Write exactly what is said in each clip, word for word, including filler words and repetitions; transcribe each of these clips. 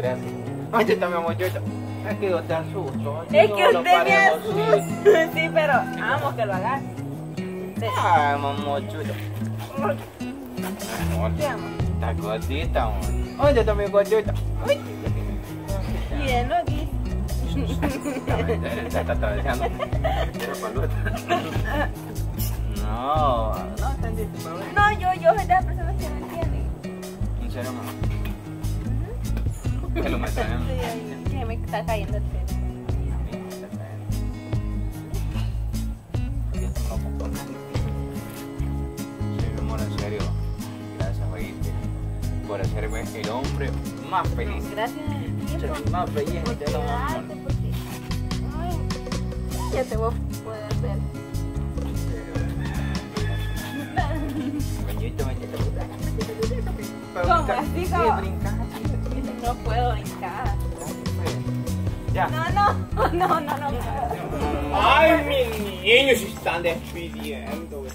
gracias. Ay, yo también, muchacho. Es que yo te asusto. Es que usted me asusta. Sí, pero amo que lo hagas. Sí. Ay, mamochucho. Amor, ¿Qué amo? está gordita, amor. Ay, yo también gordita. Ay. Bien, lo dice. Se está atravesando. No, no entendiste, pero bueno. No, yo, yo soy de las personas que no entienden. ¿En serio, mamá? ¿Qué lo me traen? Sí, que me está cayendo el pelo. Sí, mi amor, en serio. Gracias, oíste. Por hacerme el hombre más feliz. Gracias a ti por Más feliz en este mundo. cuidarte, porque ay, ya te voy a poder ver. Coñito, machito. ¿Cómo? Así Sí, como- brincar. No puedo brincar. Ya. No, no, no, no, no puedo. Ay, mis niños se están despidiendo. güey.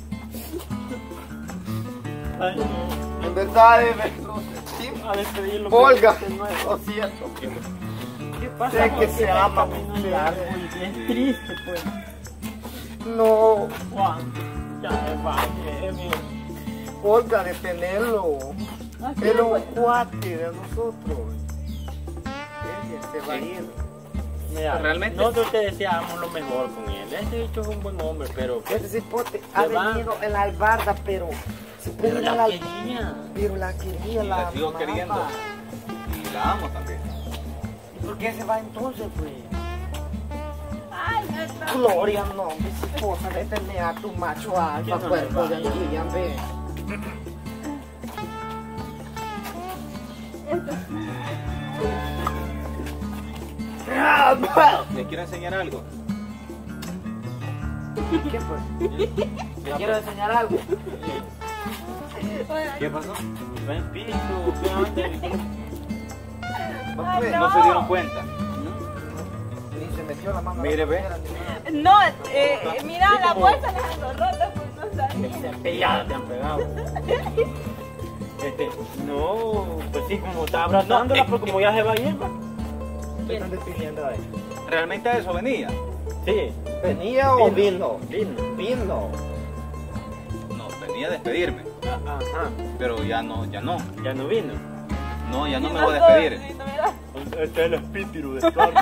Ay, no. En verdad, eh, sí. A despedirlo. Olga, pero no es- lo siento. ¿Qué pasa? sé que Porque se el ama camino mucho. largo y es triste, pues. No, Juan, ya me vaya, mi. Olga, de tenerlo. Así Era un pues. cuate de nosotros. Ella se va a ir. Mira, Realmente- nosotros te deseamos lo mejor con él. Este bicho es un buen hombre, pero. Ese cipote ha Se va. venido en la albarda, pero se Pero pone la en la quería. pero la quería, Y la la sigo amaba. queriendo. Y la amo también. ¿Y por qué se va entonces, pues? Ay, no está. Gloria, no, mi esposa, de tener a tu macho alfa, ¿Quién no cuerpo le de va? niña, ve. ¿Les quiero enseñar algo? ¿Qué fue? ¿Le quiero enseñar algo? ¿Qué pasó? Ven, espíritu, fíjate. Ay, Pues, no. ¿No se dieron cuenta? Ni se metió la mano. a la Mire, ve. cartera, ni nada. No, eh, mira, la bolsa les ando rota, pues no sabía. Pelladas te han pegado. Este, no, pues sí, como está abrazándola, No, pero como ya se va a ir, pues. Se están despidiendo ahí. ¿Realmente a eso venía? Sí, ¿Venía o vino? vino. Vino. No, venía a despedirme. Ah, Ajá, Pero ya no, ya no. ya no vino. No, ya no Sí, me voy a estoy- despedir. sí, no, mira. Este es el espíritu de Carlos.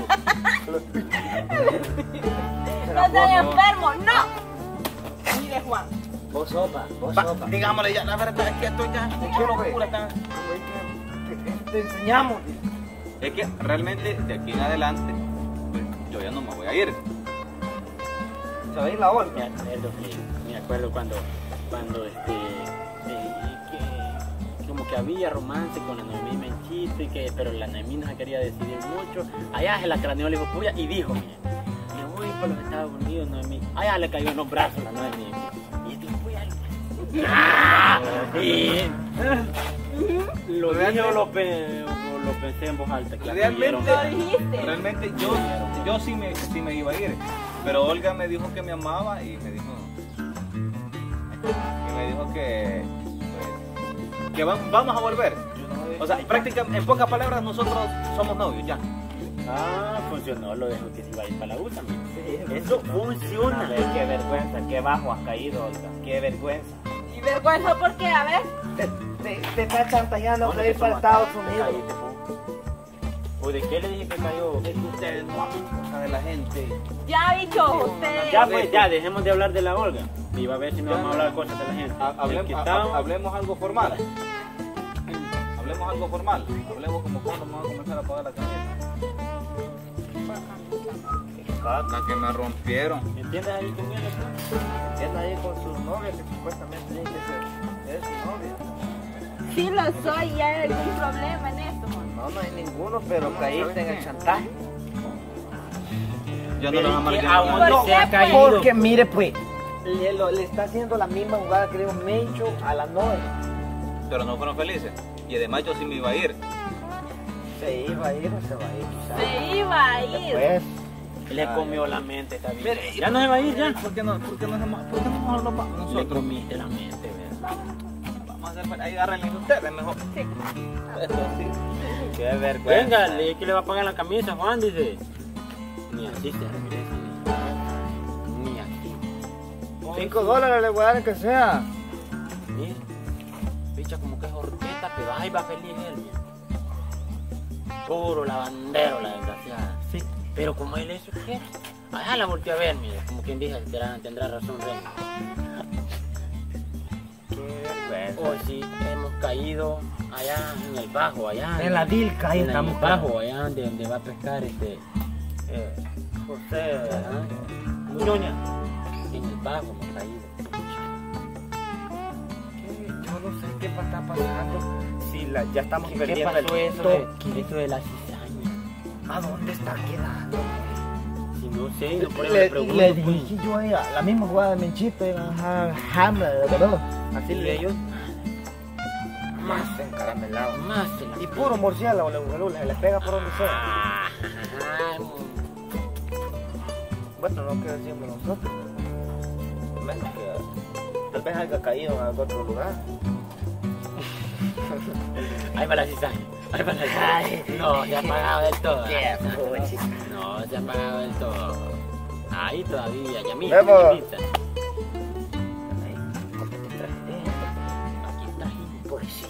No seas enfermo, no. Mire, Juan. Vos sopa, vos Va, sopa. digámosle ya, la verdad es que estoy ya. Te quiero ver. locura está. Te, te- te enseñamos. Es que realmente de aquí en adelante, pues, yo ya no me voy a ir. Se va a ir la Me Olga. acuerdo, que- me acuerdo cuando, cuando este, eh, que, como que había romance con la Noemí Menchito, y que, pero la Noemí no se quería decidir mucho. Allá se la craneó, le dijo, puya, y dijo, mire, me voy por los Estados Unidos, Noemí. Allá le cayó en los brazos la Noemí. Y esto fue algo. ¡Ah! Y lo dije o lo, pe- o lo pensé en voz alta. Que la Realmente, tuvieron. Lo dijiste. realmente yo, yo sí, me, sí me iba a ir. Pero Olga me dijo que me amaba y me dijo, y me dijo que, pues, que va- vamos a volver. O sea, prácticamente, en pocas palabras, nosotros somos novios ya. Ah, funcionó, lo dejó que se iba a ir para la U también. Eso funciona. A ver, qué vergüenza, qué bajo has caído, Olga. Qué vergüenza. Y vergüenza porque, a ver. Te, te, te está chantajeando ¿Dónde para ir te para tomas? Estados Unidos. Cállate, po. ¿O de qué le dije que cayó? Es que ustedes no hablan cosas de la gente. Ya, bicho, ustedes. Ya pues, ya, dejemos de hablar de la Olga. Y va a ver si no vamos a hablar cosas de la gente. Ha- El Hablemos, que ha- estaba- hablemos algo formal. Hablemos algo formal. Hablemos como cuando vamos a comenzar a pagar la tarjeta. La que me rompieron. ¿Me entiendes ahí con él? pues? Él ahí con su novia que supuestamente tiene que ser es su novia. Sí lo soy y hay algún problema en esto, man. No, no hay ninguno, pero No, caíste ¿sabes en el qué? chantaje. Pero Ya no lo vamos a ¿y marcar. a dónde ¿Por se qué, ha pues? caído? Porque mire pues, le, lo- le está haciendo la misma jugada que le dio Mencho a la novia. Pero no fueron felices. Y además yo sí me iba a ir. Se iba a ir o se va a ir. quizás. Se iba a ir. Después, Le comió la mente, está bien. Mire, Ya no se va a ir, ya. ¿Por qué no, por qué no, hacemos- por qué no mejor nos vamos Le nosotros? comiste la mente, ¿verdad? Vamos a hacer, ahí agárrenle ustedes mejor. Sí. Eso sí. Qué vergüenza. Venga, le que le va a pagar la camisa, Juan, dice. Ni así se regresa, ni, ni así. Cinco dólares le voy a dar que sea. Mira, picha como que es horqueta, pero ahí va feliz él, mira. Puro lavandero, la desgraciada. Sí. Pero como él eso quiere. Allá la volteé a ver, mire, como quien dice, tendrá, tendrá razón, Rey. Qué vergüenza. Hoy sí hemos caído allá en el bajo, allá. En la Dilca, ahí en estamos. el bajo, allá donde, donde va a pescar este. Eh, José. Ajá. Muñoña. En el bajo hemos caído. ¿Qué? Yo no sé qué está pasando. Si la, ya estamos ¿Qué, perdiendo ¿Qué pasó el eso de, toque. eso de la cizaña? ¿A dónde está quedando? Si no sé, no por eso Le, le pregunto. le pues. dije yo a ella, la misma jugada de Menchito, Hammer, ¿verdad? Así Y le ellos más encaramelados. más se la Y puro murciélago, le, le, se le pega por donde sea. Ah, Bueno, no que decimos nosotros. Menos que tal vez haya caído en algún otro lugar. ahí va la cizaña. Ahí va la cizaña. No, se ha apagado del todo. Qué puchis. No, se ha apagado del todo. Ahí todavía, llamita, Vemos. llamita. Aquí está. Pues sí.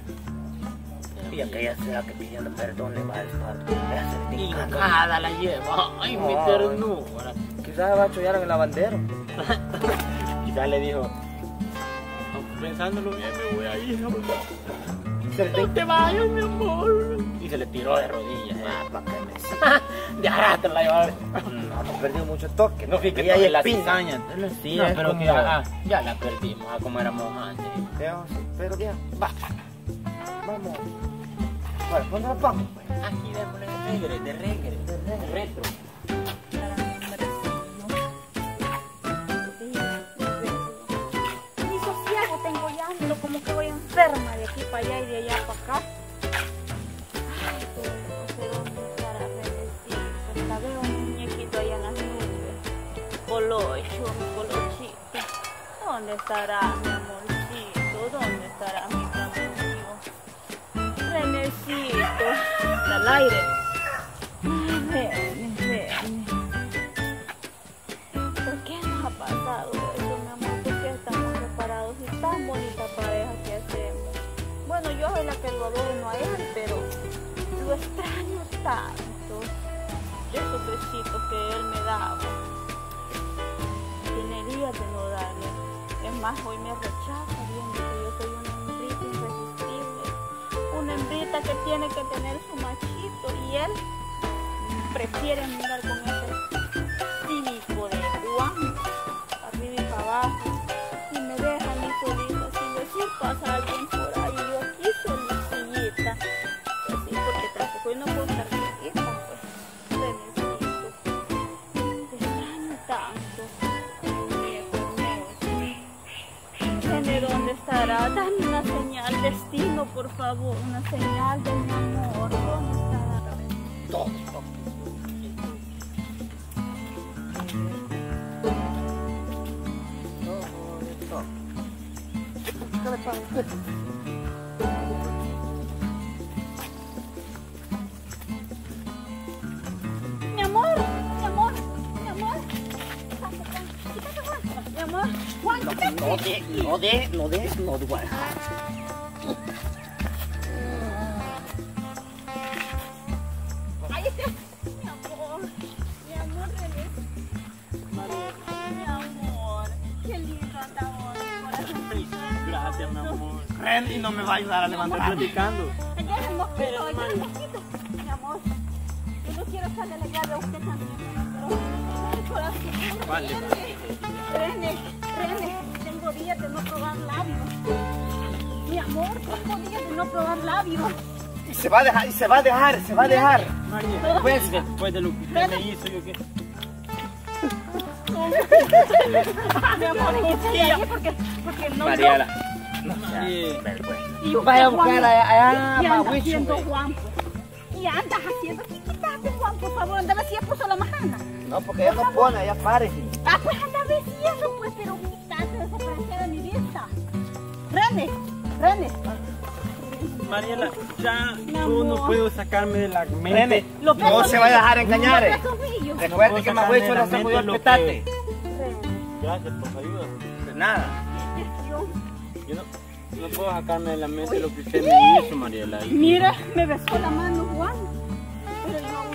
Y aquella sea que pidiendo perdón le va a estar. Y cada la lleva. Ay, mi Ay. ternura. Quizás va a chollar en el lavandero. Quizás le dijo, pensándolo bien, me voy a ir, amor. Se le No te vayas, mi amor. Y se le tiró de rodillas. Eh. Ah, para que me siga. De arrastre la llevaba. No, hemos perdido mucho toque. No fíjate Y que hay la espina. cizaña. Sí, No, es pero como- que ajá, ya la perdimos a como éramos antes. Veo, sí, pero bien, va. Vamos. Bueno, ¿dónde nos vamos? Pues? Aquí démosle de regre, de regre, de retro. Ni sosiego tengo ya, ando como que voy enferma de aquí para allá y de allá para acá. Ay, pero no sé dónde estará Renecito. La veo un muñequito allá en las nubes. Colocho, mi colochito. ¿Dónde estará mi amorcito? ¿Dónde estará mi amorcito? Renecito. Está al aire. Ay, ven, ven. ¿Por qué nos ha pasado eso, mi amor? ¿Por qué estamos separados y tan bonita pareja que hacemos? Bueno, yo soy la que lo adoro, no a él, pero lo extraño tanto. Esos besitos que él me daba. Tiene días de no darle. Es más, hoy me rechaza viendo que yo soy una hembrita irresistible. Una hembrita que tiene que tener su machito y él prefiere andar con ese cínico de Juan, arriba y para abajo, y me deja a mí solita sin decir pasa alguien por ahí, yo aquí solicita, pues sí, porque tampoco yo no puedo estar solita, pues, te necesito, te extraño tanto, Nene, ¿dónde estará? Dame una señal, destino, por favor, una señal de mi amor, ¿dónde estará? Todo. ¿Qué le pasa? Mi amor, mi amor, mi amor. Quítate, Juan. Mi amor, Juan, quítate. No de, no de, no de, no de, bueno. Ahí está. Mi amor, mi amor, René. Mi amor, qué lindo andamos, corazoncito. Gracias, mi amor. Randy no me va a ayudar a Estamos levantar. platicando. Allá es el mosquito, allá es el mosquito. Mi amor, yo no quiero echarle la llave a usted también, pero el corazón. Vale, René, René, tengo días de no probar labios. Mi amor, tengo días de no probar labios. Y se va a dejar, y se va a dejar, se va a dejar. María, Pues, después de lo que usted me hizo, yo qué. Mi amor, quítale ahí porque, porque no. Mariela. No, María. Y usted, Vaya a Juan, buscar allá, allá ¿qué a anda Mahuicho, haciendo, güey. Juan? ¿Qué andas haciendo? ¿Qué quitaste, Juan? Por favor, anda a ver si ya puso la majana. No, porque ella no pone, ella pare. Ah, pues anda a ver si eso, pues, pero quitaste desaparecer de mi vista. René, René. Mariela, ya Mi yo no amor. puedo sacarme de la mente. Rene, Los no besos se vaya a dejar míos, engañar. los eh. besos míos. Recuerde que Mahuicho le sacarme está de la muy mente lo petate. Rene, Gracias por su ayuda. De nada. Dios. Yo no, no puedo sacarme de la mente lo que usted me hizo, Mariela. Y- Mira, me besó la mano Juan. Pero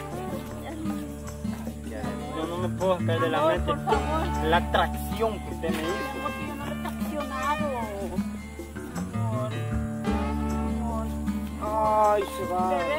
yo, Yo no me puedo sacar de la amor, mente por favor. la atracción que usted me hizo. Amor, que yo no lo he traicionado. Amor, amor. Ay, se va. Bebé,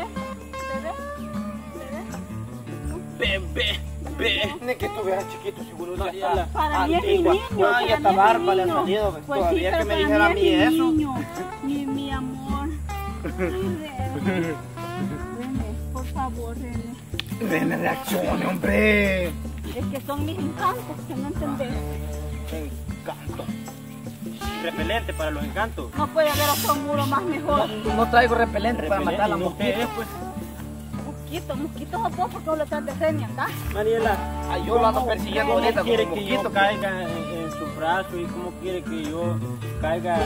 bebé, bebé. Bebé, bebé. Ni que estuviera chiquito, seguro. Mariela. Para mí es mi Antigua. niño. Ay, para esta mí es mi barba le ha niño. salido. Pues sí, Todavía pero que me para dijera a mí mí es mi eso. niño, mi, mi amor. Ay, Rene. Rene, por favor, Rene. Rene, reaccione, hombre. Es que son mis encantos, que no entendés. Encanto. Repelente para los encantos. No puede haber otro muro más mejor. No traigo repelente para Repelente, matar a la y no mosquita. ustedes, pues. Mosquito, mosquito a vos porque vos lo estás de Rene acá. Mariela, Ay, yo lo ando persiguiendo ¿cómo ahorita quiere como que mosquito. yo caiga en, en su brazo y cómo quiere que yo caiga?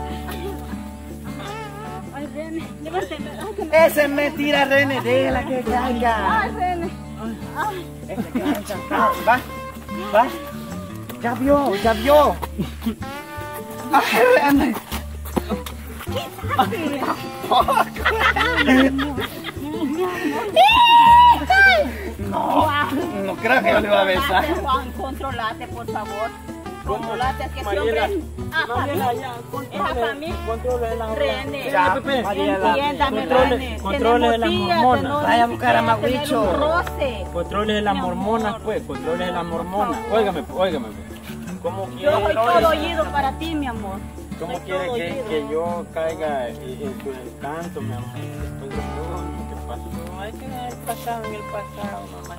Ay, Rene, levánteme. Ay, que me- Esa es mentira, Rene. Déjala que caiga. Ay, Rene. Ay, Este que está encantado. Va, va. Ya vio, ya vio. Ay, Rene. No, no creo que yo le iba a besar. Controlate, Juan, controlate, por favor. Controlate, que ese Mariela, hombre. Ah, Mariela, ya, Es a mí. controle la Rene, Ya, Pepe, Mariela. entiéndame, controle, Rene. controle de las Tenemos días de hormonas. no Vaya a ni buscar a siquiera tener Mahuicho. un roce. Controle de las Mi amor. hormonas, pues, controle de las hormonas. favor. Óigame, pues, óigame, pues. ¿Cómo Yo quiere, soy todo oído para ti, mi amor. cómo Soy quiere todo que, oído. que yo caiga en, en su encanto, mi amor? Después de todo lo que pasó, hay que dejar el pasado en el pasado, mamá.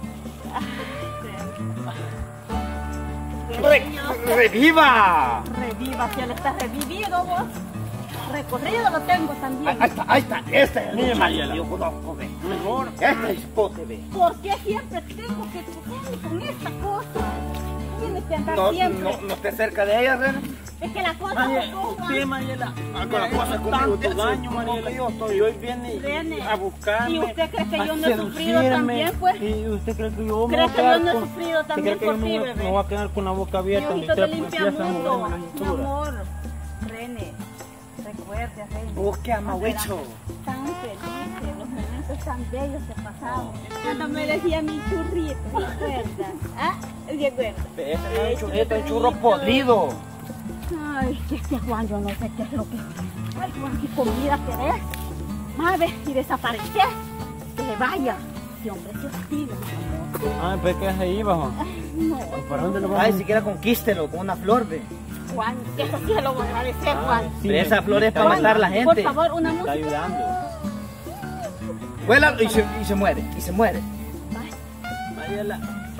Re- ¡Reviva! Reviva, si él está revivido vos. Recorrido lo tengo también. Ahí está, ahí está. Este es el Mire, muchacho Mariela. que yo conozco, ve. Mejor. Este es Pote, ve. ¿Por qué siempre tengo que coger con esta cosa? Tienes que andar No, siempre. no, no estés cerca de ella, Rene. Es que la cosa Mariela, es como, sí, Mariela. Ah, Me con la ha cosa hecho conmigo, tanto te- daño, como Mariela. que yo estoy- Y hoy viene Rene, a buscarme. ¿y usted cree que a yo no he sufrido seducirme. también, pues? ¿Y usted cree que yo me ¿Cree voy a que yo quedar no he con- sufrido ¿usted también cree que yo por me ti, voy- bebé? me voy a quedar con la boca abierta? Diosito te Usted limpia empieza a moverme mucho, la mi cintura. amor. Rene, recuerde, Rene. Busque a Mahuicho. Tan felices, los momentos tan bellos que pasamos. Cuando me decía mi churrito, ¿te acuerdas? ¿Ah? ¿Te acuerdas? Ese no es un churrito, es un churro podrido. Ay, que este Juan, yo no sé qué es lo que... Ay, Juan, ¿qué comida querés? Madre, y desaparecer. Que se vaya. Ese hombre se hostiga, mi amor. Ah, pues que se iba, Juan. Ay, no. ¿Para dónde lo vamos? Ay, siquiera conquístelo con una flor, ve. Juan, eso sí se lo voy a agradecer, Juan. Sí, Pero esa flor es para Juan, matar a la Por gente. favor, una me está música. ayudando. Vuela y se, y se muere, y se muere. Mariela,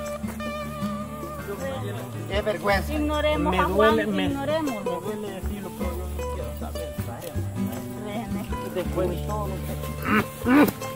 Qué vergüenza. Ignoremos me a Juan, duele, me, ignoremos. me duele decirlo, pero yo no quiero saber. Rene. Después de todo lo que...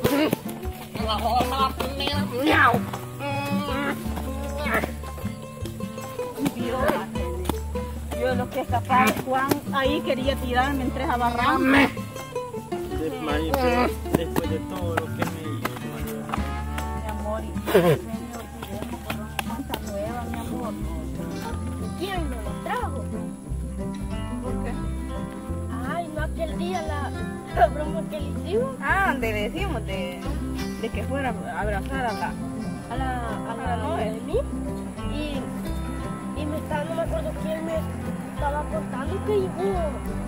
Dios, Rene. Yo lo que es capaz, Juan, ahí quería tirarme entre esa barranca. de- Mariela, después de todo lo que me hizo, Mariela. Mi amor, y Rene, olvidemos por una cuenta nueva, mi amor. ¿Quién me lo trajo? ¿Por qué? Ay, no aquel día la, la broma que le hicimos Ah, donde le decimos de, de que fuera a abrazar a la... a la, a la Noemí. Y, y me estaba, no me acuerdo quién me estaba contando que llegó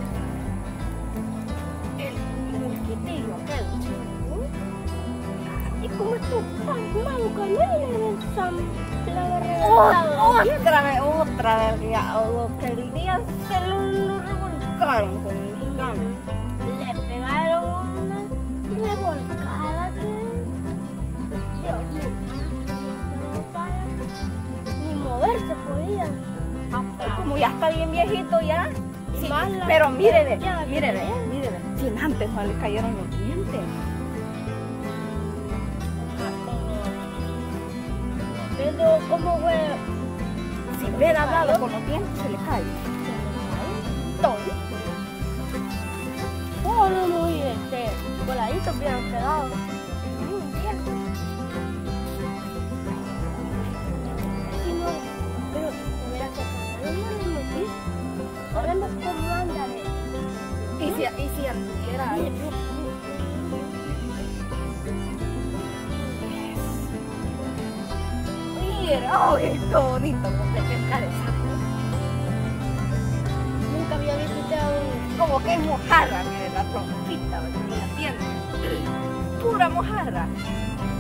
el mosquitillo aquel. ¿Mm? Y como esto tan malo que no le Sam le había regalado. Otra vez, otra vez, ya, lo que el día se lo, lo revolcaron con el cambio. Le pegaron una revolcada que... Dios mío. No para ni moverse podía. Como ya está bien viejito ya. Y Sí, más la- pero mírele, ya, mírele, ya. mírele. Sin antes no le cayeron los dientes. Pero como fue... Si hubiera hablado con los dientes, se le cae. Todo. Bueno, muy este... coladitos hubieran quedado. Mm, bien. Sí, no, pero de veras que acá no lo hemos visto. Ahora no cómo andan. Y si, y si anduviera ahí. Mira, ¡ay, qué bonito! Como que pescar esa. Nunca había visto un... Como que es mojarra, mire la trompita, ¿verdad? La tiene. Pura mojarra.